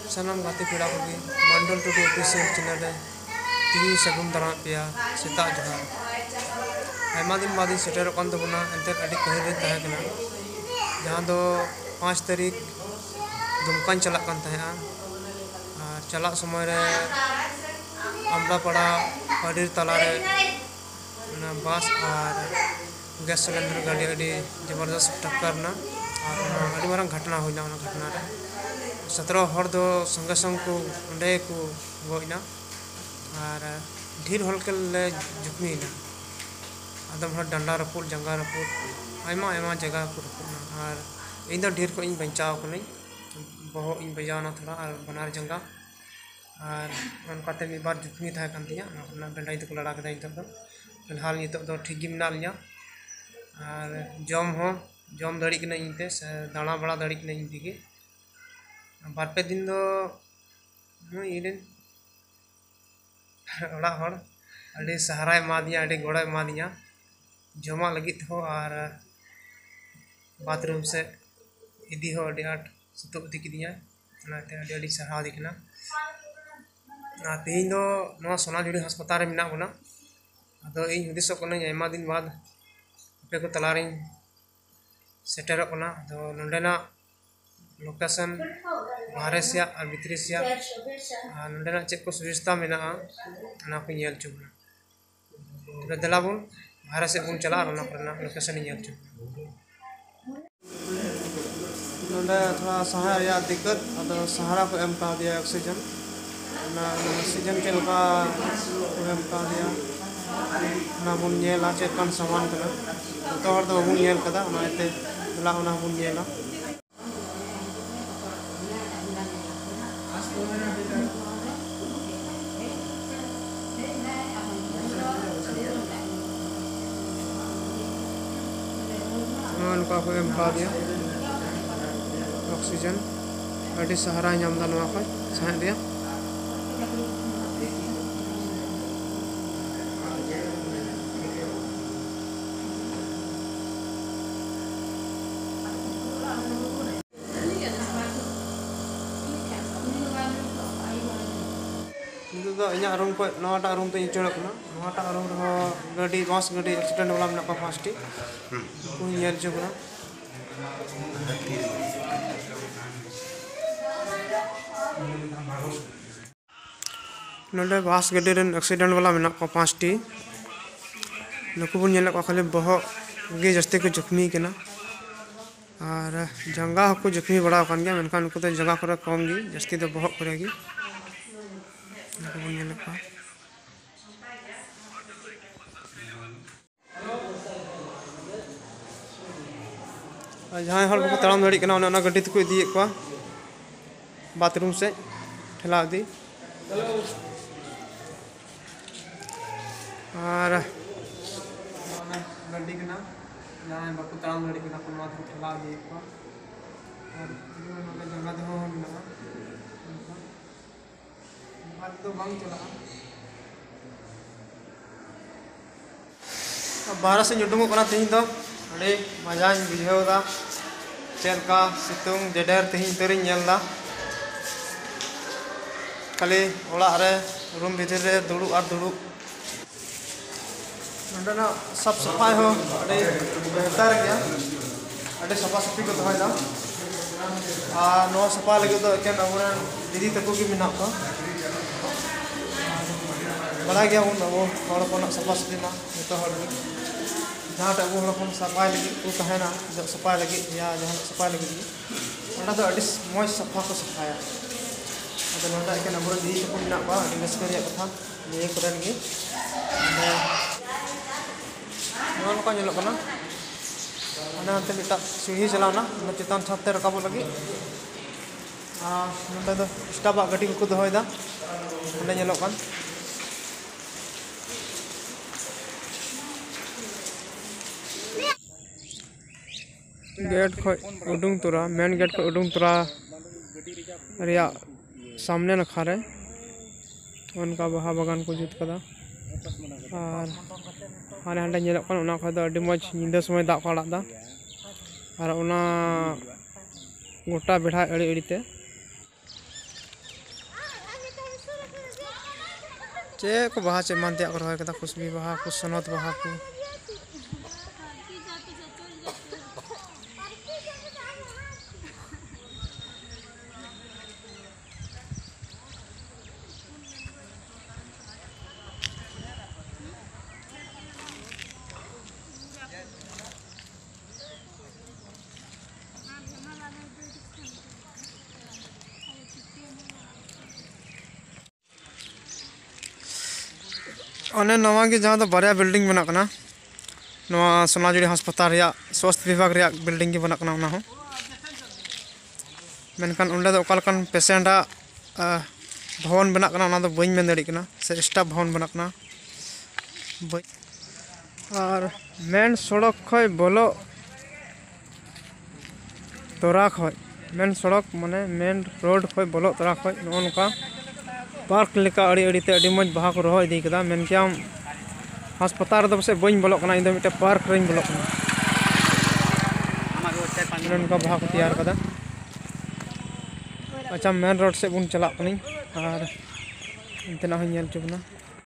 सानाम गाते पेड़ा को मंडल Tudu official channel रे तीन सगुन दारा पेया सेता जोहार आयमा दिन बाद सेटेर कान तबना एंते अडी कहीं रे तहे कना जहां दो 5 तारीख दुमकान चला कान तहे और चला समय रे अमला पड़ा अडी तला रे बस और गैस सिलेंडर गाड़ी अडी जबरदस्त टक्कर ना और अडी मारंग घटना होइना घटना रे 17 हर दो संगे संग को अंडे को गोइना और ढेर हल के ले जुकमीना आदम हर डंडा रपुट जंगा रपुट आयमा आयमा जगह को रपुटना और इन दो ढेर को इन बचाव कनी बहुत इन बजावना थोड़ा और बनार जंगा और उनकाते मी बार जुकमी था कांतिया ना डंडा तो लड़ा कदा इन तो फिलहाल नितो दो ठीक गी मिना लिया और जम दड़ी कना इनते दाना बड़ा दड़ी कना इन दिगे बारपे दिन दो इन ओड़ा हर अड़ी सहारा एमा दिया अड़ी गोड़ा एमा दिया जमा लगी हो और बाथरूम से इदी हो अड़ी आट सुतो दी किदिया नाते अड़ी अड़ी सहारा दिखना ना तेई दो नो सोनाझुरी अस्पताल रे मिना बना अदो इन हुदिसो कना एमा दिन बाद पे को तलारी सेटेरो कना अदो नंडेना लोकेशन बाहर से और भीतरी से नंडेना चेक को सुविधा मेना ना को नेल चुबना तो दलाबुन बाहर से बुन चला और ना लोकेशन नेल चुब नंडे थोड़ा सहारा या दिक्कत अदो सहारा को एम का दिया ऑक्सीजन ना ऑक्सीजन के लगा एम का दिया ना बुन नेला चेक कान सामान कना तो हर दो बुन नेल कदा ना एते दला ना बुन नेला उनका को एम का दिया ऑक्सीजन अड़ी सहारा नाम दा नवा खा साह दिया इन रूम को नवाटा रूम ते चढ़कना नवाटा रूम रो गाड़ी बस गाड़ी एक्सीडेंट वाला में पांचटी को नेल चुकना नोडे बस गाड़ी रे एक्सीडेंट वाला में पांचटी नुकु बन नेल को खाली बहुत गे जस्ते को जख्मी कना और जंगा को जख्मी बड़ा कान गया मेनका नुकु तो जगह करे कम गी जस्ती तो बहुत करेगी जहाँ हर को तड़ाम दड़ी कना गड्डी तक इदी को बाथरूम से ठेला दी और गड्डी कना जहाँ बाकू तड़ाम दड़ी कना को माथ ठेला दी को और जगह दो मिला बात तो बांग चला बारह से जुटुंग कना तीन दो अड़े मजा बुझेदा चलका सितुंग जेडर तीन तरी नेलदा खाली ओड़ा रे रूम भीतर रे दुड़ू और दुड़ू नंडना सब सफाई हो अड़े बेहतर गया अड़े सफा सफी को दहायदा आ नो सफा लगे तो एकेन अबुरन दीदी तको की मिना को बड़ा गया उन अब हर को सफा सफी ना तो हर जहाँ अब हर सफाई लगे को तहना जब सफाई लगे या जहाँ सफाई लगे ओना तो अड़ी मौज सफा को सफाया अद नोटा एकेन अबुरन दीदी तको मिना को अड़ी रस्कर या कथा ये करन गे नोन को नेलो कना अना हंते मिटा सीढ़ी चलाना ना चितान छाते रकाब लगे नोटा तो स्टाफ गाड़ी को दोहयदा अंडे नेलो कान गेट खो उडुंग तोरा मेन गेट को उडुंग तोरा रिया सामने नखा रे उनका बहा बागान को जुत कदा और हाने हांडे नेलक कान उना खो दो अडी मज निंदा समय दाग को आड़ादा और उना गोटा बेढ़ा अड़ी अड़ीते चे को बाहा चे मान त्याग रहा है खुशबी बाहा को सनत बाहा को अने नवा के जहाँ बारे बिल्डिंग बना कना नवा सोनाजुड़ी हस्पताल स्वास्थ्य विभाग बिल्डिंग बना कना उना हो मेनखान उंडे दो ओकालकान पेशेंट भवन बना कना उना दो बइन मेन दाड़ी कना से स्टाफ भवन बना कना और मेन सड़क खय बोलो तोरा खय मेन सड़क माने मेन रोड खय बोलो तोरा खय नोनका पार्क लेका अड़ी अड़ी ते अड़ी मज बाहा को रहो इदी कदा मेन क्या अस्पताल दो से बइन बोलो कना इंदो मिटे पार्क रेन बोलो कना नोनका बाहा को तैयार कदा अच्छा मेन रोड से बुन चला कनी और इंतना हो नेल चुबना